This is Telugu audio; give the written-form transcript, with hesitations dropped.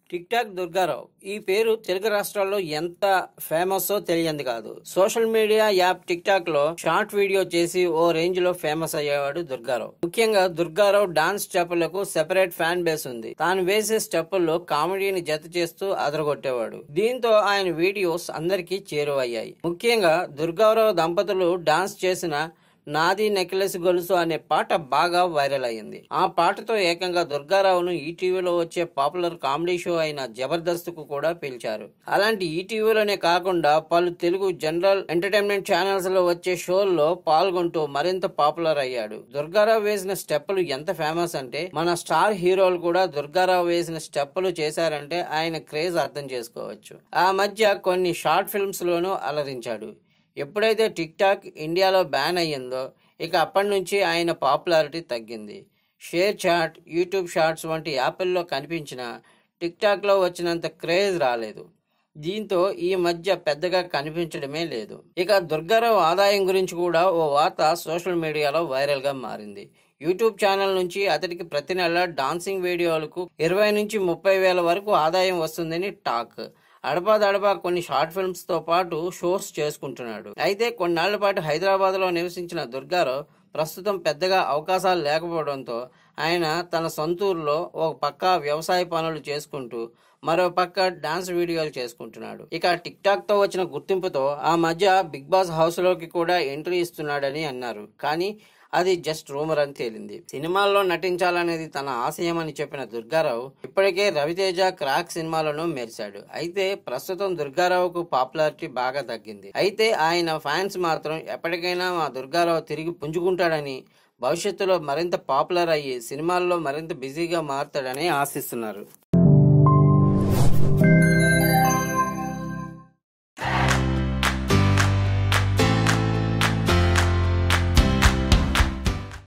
టిక్ టాక్ దుర్గారావు ఈ పేరు తెలుగు రాష్ట్రాల్లో ఎంత ఫేమస్ తెలియంది కాదు. Social media app TikTok లో షార్ట్ వీడియో చేసి ఓ రేంజ్ లో ఫేమస్ అయ్యేవాడు దుర్గారావు. ముఖ్యంగా దుర్గారావు డాన్స్ స్టెప్పులకు సెపరేట్ ఫ్యాన్ బేస్ ఉంది. తాను వేసే స్టెప్పుల్లో కామెడీని జత చేస్తూ అదరగొట్టేవాడు. దీంతో ఆయన వీడియోస్ అందరికీ చేరువయ్యాయి. ముఖ్యంగా దుర్గారావు దంపతులు డాన్స్ చేసిన నాది నెక్లెస్ గొలుసు అనే పాట బాగా వైరల్ అయింది. ఆ పాటతో ఏకంగా దుర్గారావును ఈటీవీలో వచ్చే పాపులర్ కామెడీ షో అయిన జబర్దస్త్ కు కూడా పిలిచారు. అలాంటి ఈటీవీలోనే కాకుండా పలు తెలుగు జనరల్ ఎంటర్టైన్మెంట్ ఛానల్స్ లో వచ్చే షోల్లో పాల్గొంటూ మరింత పాపులర్ అయ్యాడు. దుర్గారావు వేసిన స్టెప్పులు ఎంత ఫేమస్ అంటే మన స్టార్ హీరోలు కూడా దుర్గారావు వేసిన స్టెప్పులు చేశారంటే ఆయన క్రేజ్ అర్థం చేసుకోవచ్చు. ఆ మధ్య కొన్ని షార్ట్ ఫిల్మ్స్ లోనూ అలరించాడు. ఎప్పుడైతే టిక్ టాక్ ఇండియాలో బ్యాన్ అయ్యిందో ఇక అప్పటి నుంచి ఆయన పాపులారిటీ తగ్గింది. షేర్ చాట్, యూట్యూబ్ షార్ట్స్ వంటి యాప్ల్లో కనిపించిన టిక్ టాక్లో వచ్చినంత క్రేజ్ రాలేదు. దీంతో ఈ మధ్య పెద్దగా కనిపించడమే లేదు. ఇక దుర్గారావు ఆదాయం గురించి కూడా ఓ వార్త సోషల్ మీడియాలో వైరల్ గా మారింది. యూట్యూబ్ ఛానల్ నుంచి అతడికి ప్రతి నెల డాన్సింగ్ వీడియోలకు 20 నుంచి 30 వేల వరకు ఆదాయం వస్తుందని టాక్. అడపాదడపా కొన్ని షార్ట్ ఫిల్మ్స్ తో పాటు షోస్ చేసుకుంటున్నాడు. అయితే కొన్నాళ్ల పాటు హైదరాబాద్ లో నివసించిన దుర్గారావు ప్రస్తుతం పెద్దగా అవకాశాలు లేకపోవడంతో ఆయన తన సొంతూరులో ఒక పక్క వ్యవసాయ పనులు చేసుకుంటూ మరో పక్క డాన్స్ వీడియోలు చేసుకుంటున్నాడు. ఇక టిక్ టాక్ తో వచ్చిన గుర్తింపుతో ఆ మధ్య బిగ్ బాస్ హౌస్ లోకి కూడా ఎంట్రీ ఇస్తున్నాడని అన్నారు. కానీ అది జస్ట్ రూమర్ అని తేలింది. సినిమాల్లో నటించాలనేది తన ఆశయం అని చెప్పిన దుర్గారావు ఇప్పటికే రవితేజ, క్రాక్ సినిమాలను మెరిశాడు. అయితే ప్రస్తుతం దుర్గారావుకు పాపులారిటీ బాగా తగ్గింది. అయితే ఆయన ఫ్యాన్స్ మాత్రం ఎప్పటికైనా మా దుర్గారావు తిరిగి పుంజుకుంటాడని, భవిష్యత్తులో మరింత పాపులర్ అయ్యి సినిమాల్లో మరింత బిజీగా మారుతాడని ఆశిస్తున్నారు.